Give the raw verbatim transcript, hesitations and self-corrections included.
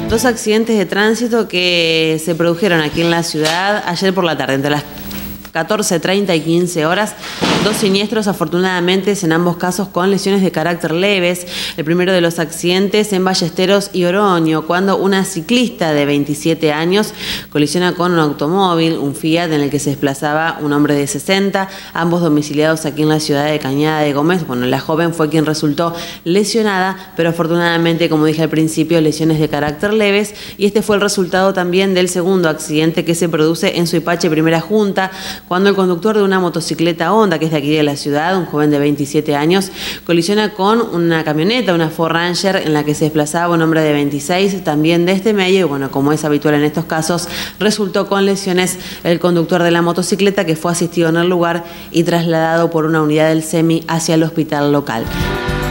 Dos accidentes de tránsito que se produjeron aquí en la ciudad ayer por la tarde, entre las catorce treinta y quince horas, dos siniestros afortunadamente en ambos casos con lesiones de carácter leves. El primero de los accidentes en Ballesteros y Oroño, cuando una ciclista de veintisiete años colisiona con un automóvil, un Fiat, en el que se desplazaba un hombre de sesenta, ambos domiciliados aquí en la ciudad de Cañada de Gómez. Bueno, la joven fue quien resultó lesionada, pero afortunadamente, como dije al principio, lesiones de carácter leves, y este fue el resultado también del segundo accidente que se produce en Suipache Primera Junta, cuando el conductor de una motocicleta Honda, que es de aquí de la ciudad, un joven de veintisiete años, colisiona con una camioneta, una Ford Ranger, en la que se desplazaba un hombre de veintiséis, también de este medio, y bueno, como es habitual en estos casos, resultó con lesiones el conductor de la motocicleta, que fue asistido en el lugar y trasladado por una unidad del SEMI hacia el hospital local.